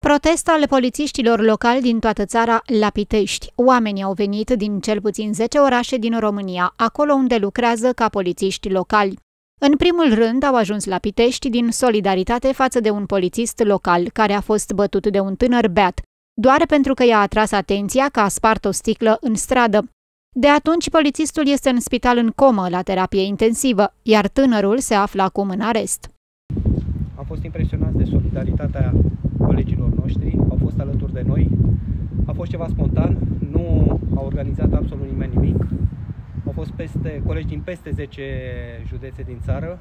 Protest al polițiștilor locali din toată țara la Pitești. Oamenii au venit din cel puțin 10 orașe din România, acolo unde lucrează ca polițiști locali. În primul rând au ajuns la Pitești din solidaritate față de un polițist local care a fost bătut de un tânăr beat, doar pentru că i-a atras atenția că a spart o sticlă în stradă. De atunci, polițistul este în spital în comă la terapie intensivă, iar tânărul se află acum în arest. Am fost impresionați de solidaritatea colegilor noștri, au fost alături de noi. A fost ceva spontan, nu a organizat absolut nimeni nimic. Au fost colegi din peste 10 județe din țară.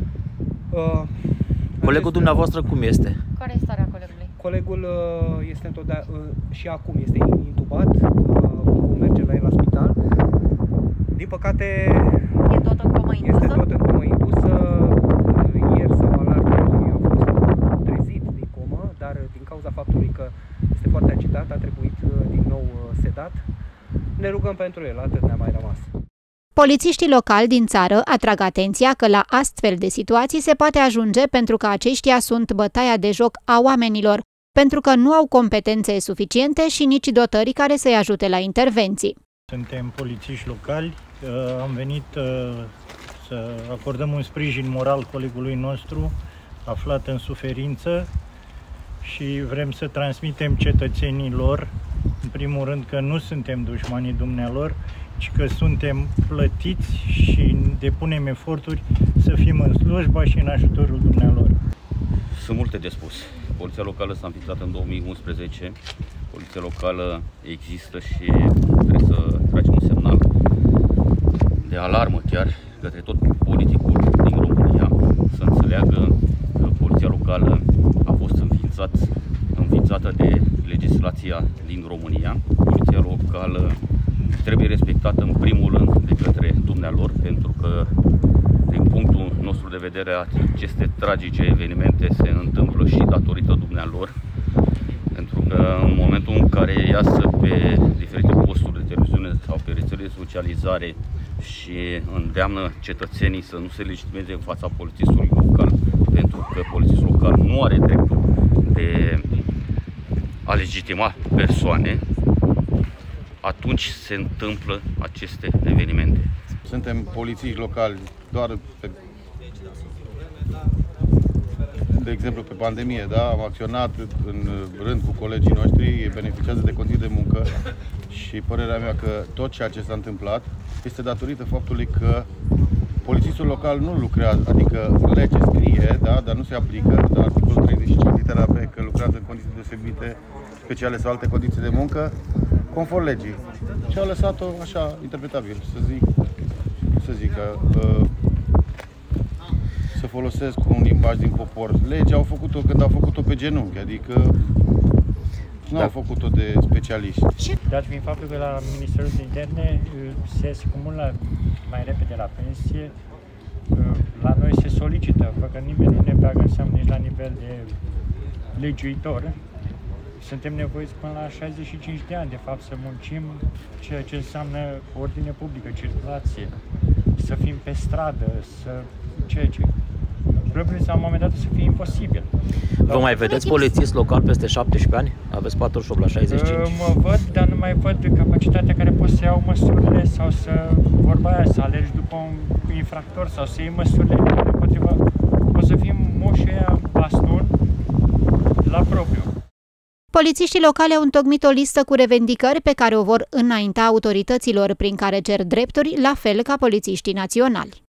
Colegul dumneavoastră cum este? Care e starea colegului? Colegul este și acum este intubat, vom merge la el la spital. Din păcate, E tot în comă indusă? este tot în comă indusă. Ieri sau alaltăieri a fost trezit din comă, dar din cauza faptului că este foarte agitat, a trebuit din nou sedat. Ne rugăm pentru el, atât ne-a mai rămas. Polițiștii locali din țară atrag atenția că la astfel de situații se poate ajunge pentru că aceștia sunt bătaia de joc a oamenilor, pentru că nu au competențe suficiente și nici dotări care să-i ajute la intervenții. Suntem polițiști locali, am venit să acordăm un sprijin moral colegului nostru aflat în suferință și vrem să transmitem cetățenilor, în primul rând, că nu suntem dușmanii dumnealor, ci că suntem plătiți și depunem eforturi să fim în slujba și în ajutorul dumnealor. Sunt multe de spus. Poliția locală s-a înființat în 2011. Poliția locală există și trebuie să tragem un semnal de alarmă chiar către tot politicul din România, să înțeleagă că poliția locală a fost înființată de legislația din România. Poliția locală trebuie respectată în primul rând de către dumnealor, pentru că din punctul nostru de vedere aceste tragice evenimente se întâmplă și datorită dumnealor, pentru că în momentul în care iasă pe diferite posturi de televiziune sau pe rețele de socializare și îndeamnă cetățenii să nu se legitimeze în fața polițistului local, pentru că polițistul local nu are dreptul de a legitima persoane, atunci se întâmplă aceste evenimente. Suntem polițiști locali doar de exemplu pe pandemie, da? Am acționat în rând cu colegii noștri, beneficiază de condiții de muncă și părerea mea că tot ceea ce s-a întâmplat este datorită faptului că polițistul local nu lucrează, adică legea scrie, da? Dar nu se aplică, dar articolul 35 litera B, că lucrează în condiții deosebite, speciale sau alte condiții de muncă, conform legii. Și a lăsat-o așa interpretabil, să zic că să folosesc un limbaj din popor. Legea au făcut-o când au făcut-o pe genunchi, adică nu au făcută de specialiști. Dat fiind faptul că la Ministerul de Interne se cumulă mai repede la pensie, la noi se solicită, că nimeni nu ne bagă în seamă nici la nivel de legiuitor. Suntem nevoiți până la 65 de ani, de fapt, să muncim ceea ce înseamnă ordine publică, circulație, să fim pe stradă, ceea ce probabil la un moment dat să fie imposibil. Vă mai vedeți polițist local peste 17 ani? Aveți 48 la 65. Mă văd, dar nu mai văd capacitatea care pot să iau măsurile sau să alergi după un infractor sau să iei măsurile împotriva. O să fim moșii aia baston la propriu. Polițiștii locali au întocmit o listă cu revendicări pe care o vor înainta autorităților prin care cer drepturi, la fel ca polițiștii naționali.